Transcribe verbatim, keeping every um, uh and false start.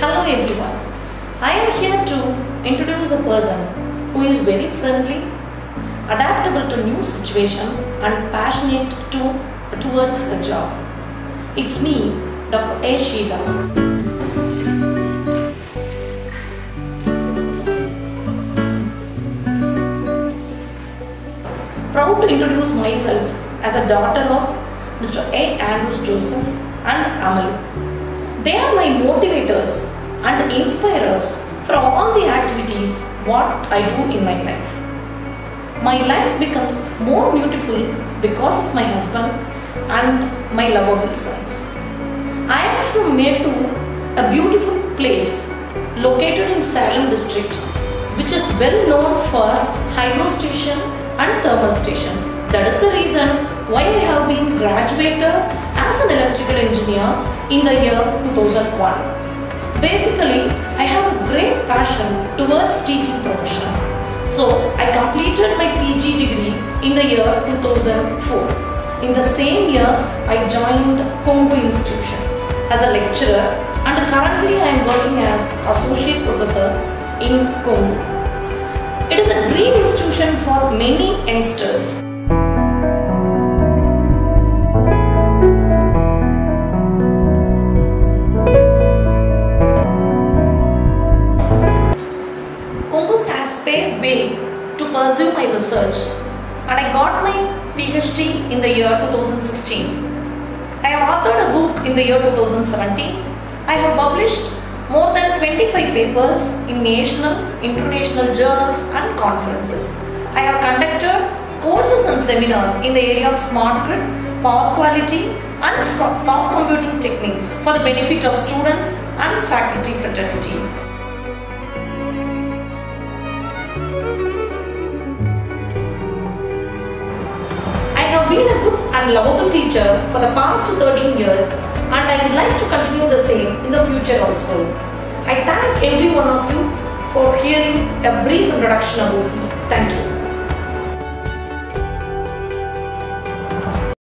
Hello everyone. I am here to introduce a person who is very friendly, adaptable to new situation and passionate to, towards her job. It's me, Doctor A. Sheela. Proud to introduce myself as a daughter of Mister A. Andrews Joseph and Amal. They are my motivators and inspirers for all the activities what I do in my life. My life becomes more beautiful because of my husband and my lovable sons. I am from Metu, a beautiful place located in Salem district, which is well known for hydro station and thermal station. That is the reason why I have been graduated as an electrical engineer in the year two thousand one. Basically, I have a great passion towards teaching profession. So, I completed my P G degree in the year two thousand four. In the same year, I joined Congo Institution as a lecturer and currently I am working as Associate Professor in Congo. It is a dream institution for many youngsters. Congo has paved way to pursue my research and I got my PhD in the year two thousand sixteen. I have authored a book in the year two thousand seventeen. I have published more than twenty-five papers in national, international journals and conferences. I have conducted courses and seminars in the area of smart grid, power quality and soft computing techniques for the benefit of students and faculty fraternity. I have been a good and lovable teacher for the past thirteen years and I would like to continue the same in the future also. I thank every one of you for hearing a brief introduction about me. Thank you.